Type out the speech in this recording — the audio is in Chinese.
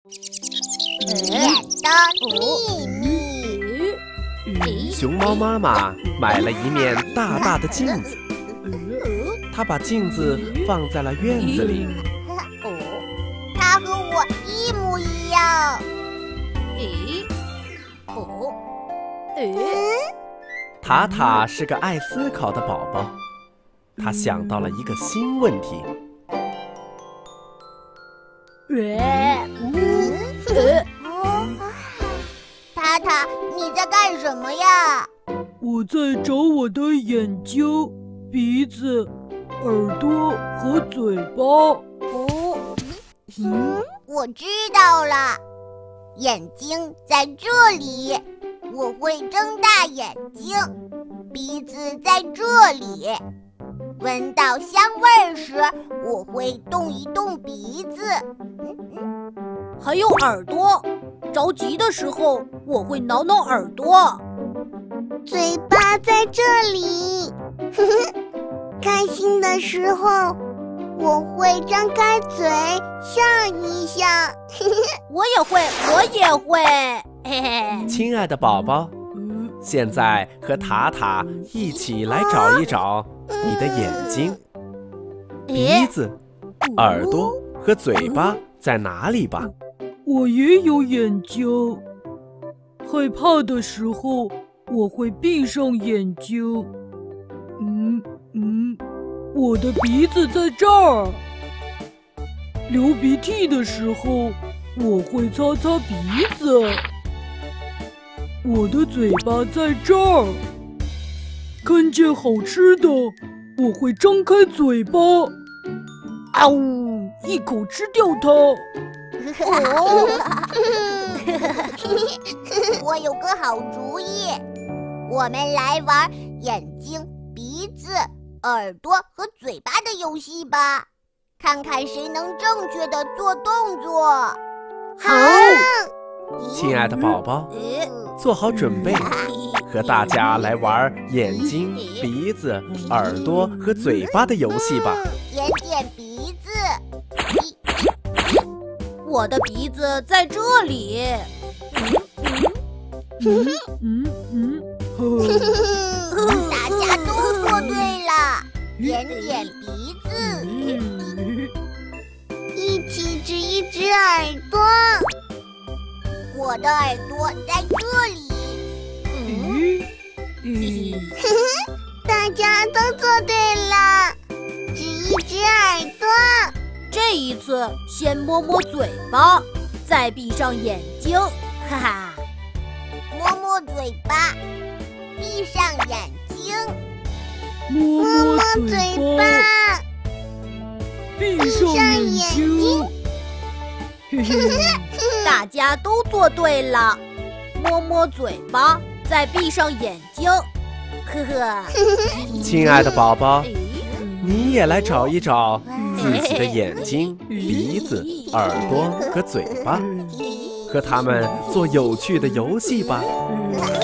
眼的秘密。 熊猫妈妈买了一面大大的镜子，她把镜子放在了院子里。 它和我一模一样。 塔塔是个爱思考的宝宝，他想到了一个新问题。 塔塔，你在干什么呀？ 我在找我的眼睛、鼻子、耳朵和嘴巴。 我知道了，眼睛在这里，我会睁大眼睛；鼻子在这里，闻到香味时，我会动一动鼻子。 还有耳朵，着急的时候我会挠挠耳朵。 嘴巴在这里，开心的时候我会张开嘴笑一笑。 我也会。嘿嘿。 亲爱的宝宝，现在和塔塔一起来找一找你的眼睛、鼻子、耳朵和嘴巴在哪里吧。 我也有眼睛，害怕的时候我会闭上眼睛。我的鼻子在这儿。流鼻涕的时候我会擦擦鼻子。我的嘴巴在这儿。看见好吃的我会张开嘴巴，啊呜，一口吃掉它。 我有个好主意，我们来玩眼睛、鼻子、耳朵和嘴巴的游戏吧，看看谁能正确的做动作。 好， 亲爱的宝宝，做好准备，和大家来玩眼睛、鼻子、耳朵和嘴巴的游戏吧。 点点鼻子。 我的鼻子在这里。 大家都做对了，点点鼻子。 一起指一指耳朵。 我的耳朵在这里。 大家都做对了，指一指耳朵。 这一次先摸摸嘴巴，再闭上眼睛，哈哈。 摸摸嘴巴，闭上眼睛。 摸摸嘴巴，闭上眼睛。 大家都做对了，摸摸嘴巴，再闭上眼睛，呵呵。 亲爱的宝宝，你也来找一找自己的眼睛、鼻子、耳朵和嘴巴，和他们做有趣的游戏吧。